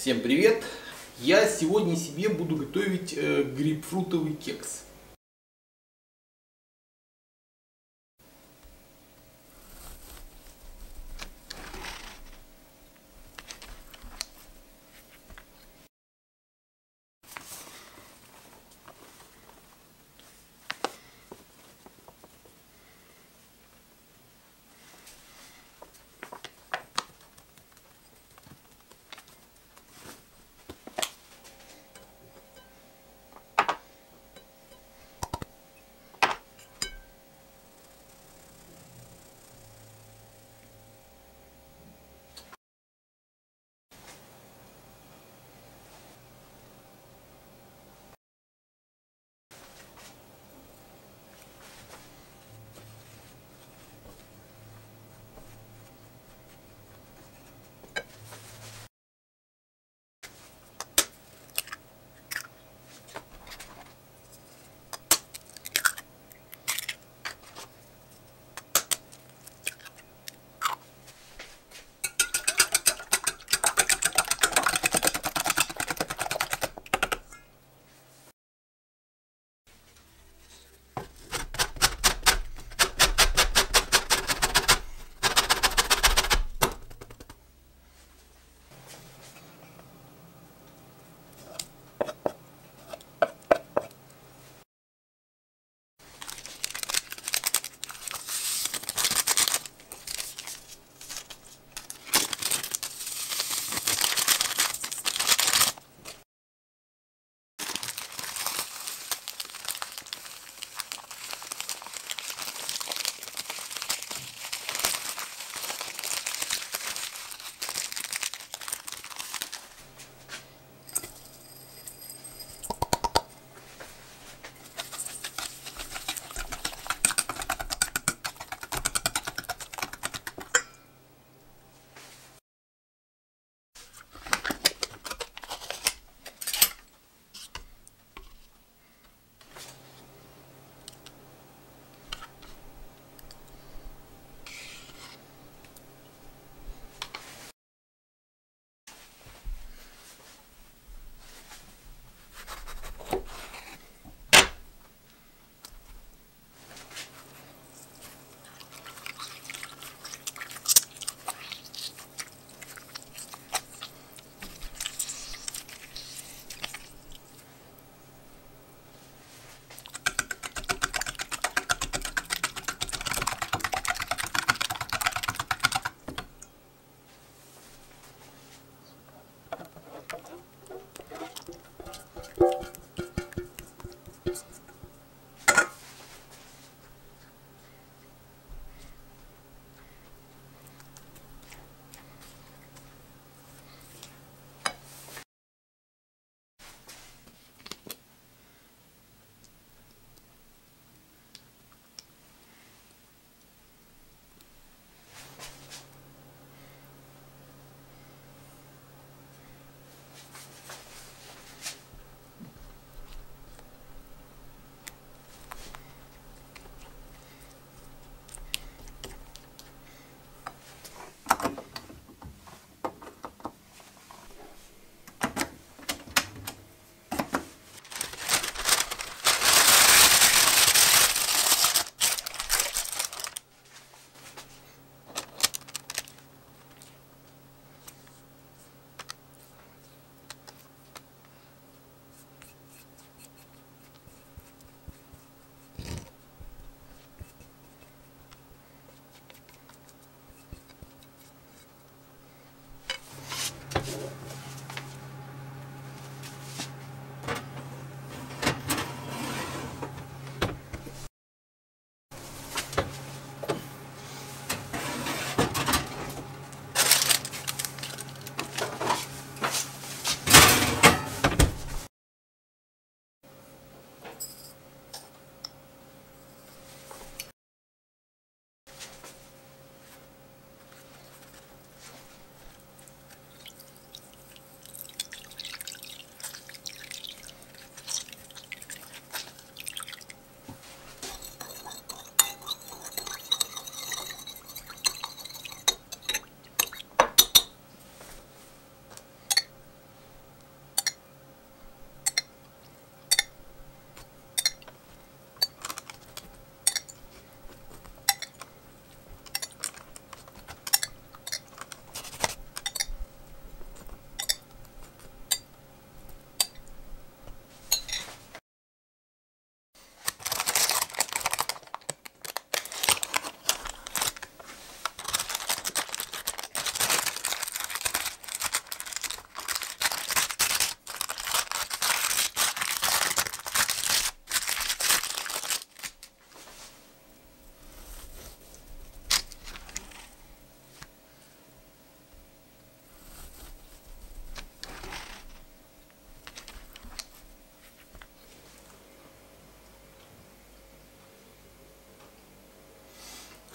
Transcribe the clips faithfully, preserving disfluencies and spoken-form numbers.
Всем привет! Я сегодня себе буду готовить э, грейпфрутовый кекс.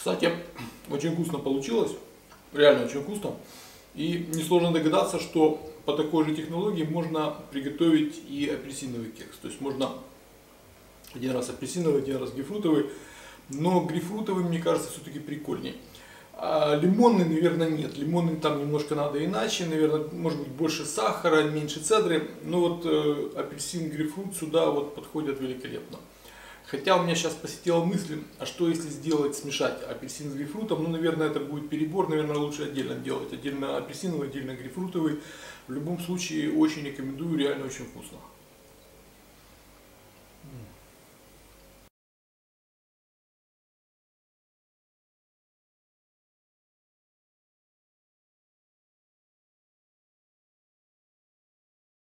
Кстати, очень вкусно получилось, реально очень вкусно. И несложно догадаться, что по такой же технологии можно приготовить и апельсиновый кекс. То есть можно один раз апельсиновый, один раз грейпфрутовый. Но грейпфрутовый, мне кажется, все-таки прикольнее. А лимонный, наверное, нет. Лимонный там немножко надо иначе. Наверное, может быть больше сахара, меньше цедры. Но вот э, апельсин, грейпфрут сюда вот подходят великолепно. Хотя у меня сейчас посетила мысль, а что если сделать, смешать апельсин с грейпфрутом? Ну, наверное, это будет перебор, наверное, лучше отдельно делать. Отдельно апельсиновый, отдельно грейпфрутовый. В любом случае, очень рекомендую, реально очень вкусно.